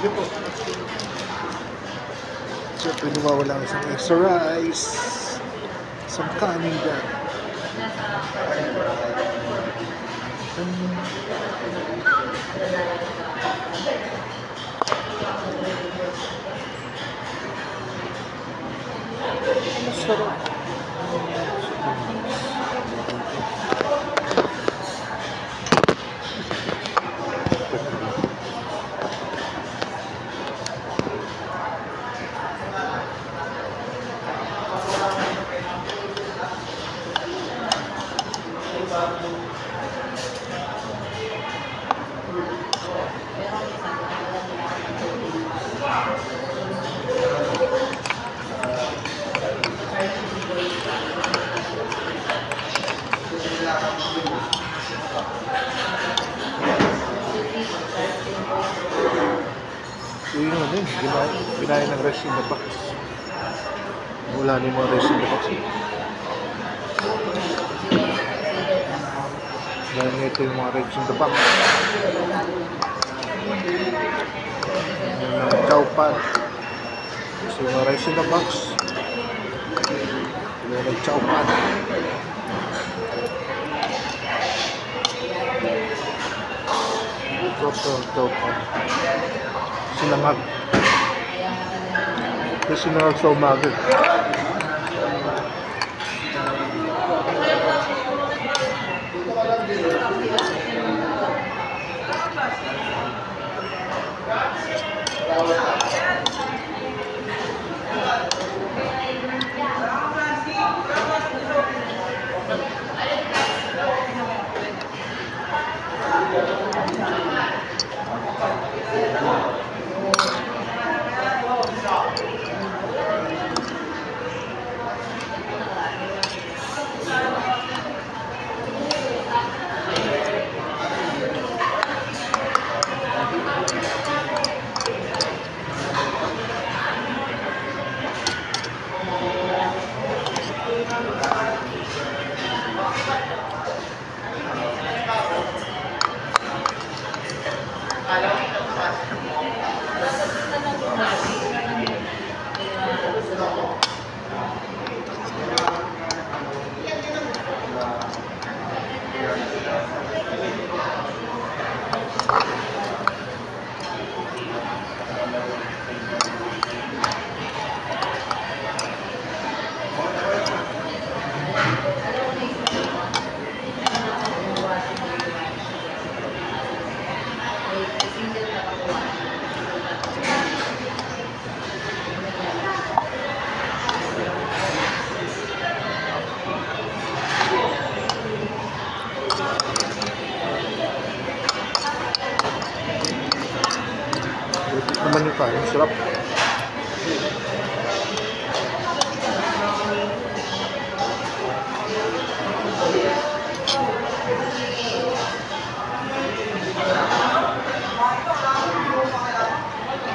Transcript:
Siyempre, nawawala ang isang extra rice. Isang kanin dyan. Sarap. Yung ano yun, pinaya ng rice in the box. Wala na yung mga rice in the box. Dahil ito yung mga rice in the box. Yung chow pan. So yung mga rice in the box. Yung chow pan. Ito chow pan. Sinangag. Ito sinangag sa umaga. Naman yung kain, sarap.